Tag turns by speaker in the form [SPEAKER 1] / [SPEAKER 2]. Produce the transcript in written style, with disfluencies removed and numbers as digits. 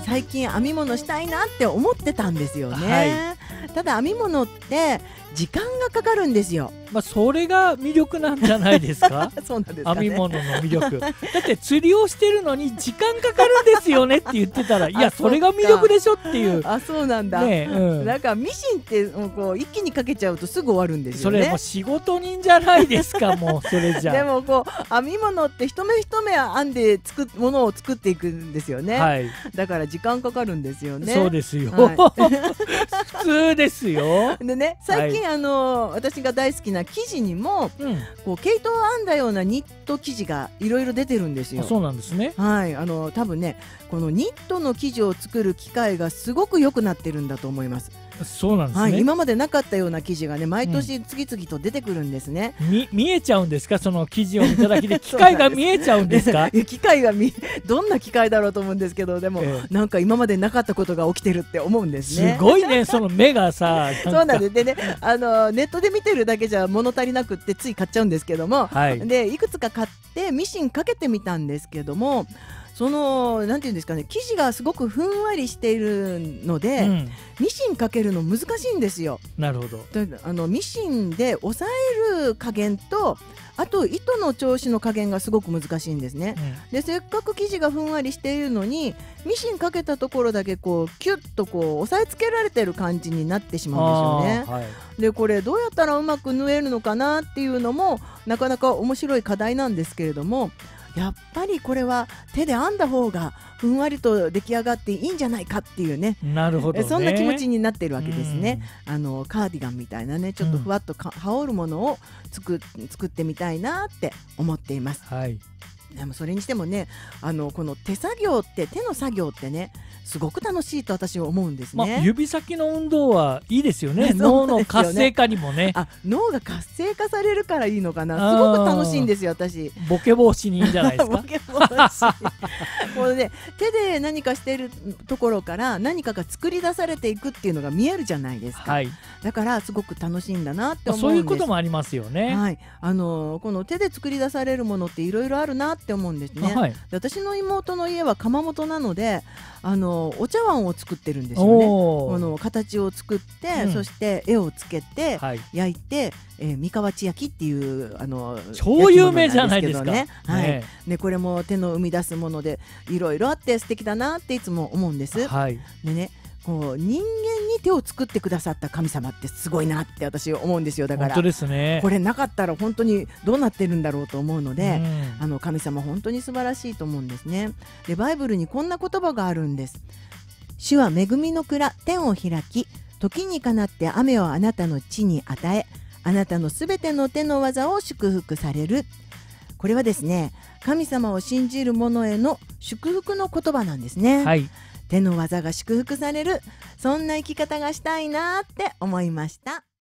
[SPEAKER 1] 最近編み物したいなって思ってたんですよね、ただ編み物って時間がかかるんですよ。
[SPEAKER 2] それが魅力なんじゃないですか
[SPEAKER 1] そうなんですかね。
[SPEAKER 2] 編み物の魅力だって釣りをしてるのに時間かかるんですよねって言ってたらいやそれが魅力でしょっていう。
[SPEAKER 1] そうなんだ、なんかミシンってこう一気にかけちゃうとすぐ終わるんですよね。
[SPEAKER 2] それもう仕事人じゃないですかもうそれじゃ
[SPEAKER 1] でもこう編み物って一目一目編んでものを作っていくんですよね、だから時間かかるんですよね。
[SPEAKER 2] そうですよ、普通ですよ。
[SPEAKER 1] でね、最近、私が大好きな生地にも、こう毛糸を編んだようなニット生地がいろいろ出てるんですよ。
[SPEAKER 2] そうなんですね。
[SPEAKER 1] 多分ねこのニットの生地を作る機械がすごく良くなってるんだと思います。
[SPEAKER 2] そうなんですね、
[SPEAKER 1] 今までなかったような生地がね毎年次々と出てくるんですね、
[SPEAKER 2] 見えちゃうんですかその生地を見ただけで機械が見えちゃうんですか
[SPEAKER 1] 機械がどんな機械だろうと思うんですけどでも、なんか今までなかったことが起きてるって思うんですね。
[SPEAKER 2] すごいねその目がさ
[SPEAKER 1] そうなんです。でねネットで見てるだけじゃ物足りなくってつい買っちゃうんですけども、でいくつか買ってミシンかけてみたんですけどもなんていうんですかね生地がすごくふんわりしているので、ミシンかけるの難しいんですよ。
[SPEAKER 2] なるほど。
[SPEAKER 1] ミシンで押さえる加減とあと糸の調子の加減がすごく難しいんですね、でせっかく生地がふんわりしているのにミシンかけたところだけこうキュッとこう押さえつけられてる感じになってしまうんですよね、でこれどうやったらうまく縫えるのかなっていうのもなかなか面白い課題なんですけれども、やっぱりこれは手で編んだ方がふんわりと出来上がっていいんじゃないかっていうね、
[SPEAKER 2] なるほどね、
[SPEAKER 1] そんな気持ちになっているわけですね、カーディガンみたいなねちょっとふわっと羽織るものを作ってみたいなって思っています、でもそれにしてもねこの手の作業ってねすごく楽しいと私は思うんですね、
[SPEAKER 2] 指先の運動はいいですよね脳の活性化にもね。
[SPEAKER 1] 脳が活性化されるからいいのかな、すごく楽しいんですよ私。
[SPEAKER 2] ボケ防止にいいんじゃないですか
[SPEAKER 1] ボケ防止これね手で何かしているところから何かが作り出されていくっていうのが見えるじゃないですか、だからすごく楽しいんだなって思うんです。
[SPEAKER 2] そういうこともありますよね、
[SPEAKER 1] この手で作り出されるものっていろいろあるなって思うんですね、私の妹の家は窯元なのでお茶碗を作ってるんですよね。この形を作って、そして絵をつけて、焼いて、三河内焼きっていう
[SPEAKER 2] 超有名じゃないですか
[SPEAKER 1] ね。これも手の生み出すものでいろいろあって素敵だなっていつも思うんです。でねこう人間に手を作ってくださった神様ってすごいなって私思うんですよ。だから
[SPEAKER 2] 本当ですね、
[SPEAKER 1] これなかったら本当にどうなってるんだろうと思うので、神様本当に素晴らしいと思うんですね。でバイブルにこんな言葉があるんです。主は恵みの蔵天を開き、時にかなって雨をあなたの地に与え、あなたのすべての手の技を祝福される。これはですね神様を信じる者への祝福の言葉なんですね、手の技が祝福される、そんな生き方がしたいなって思いました。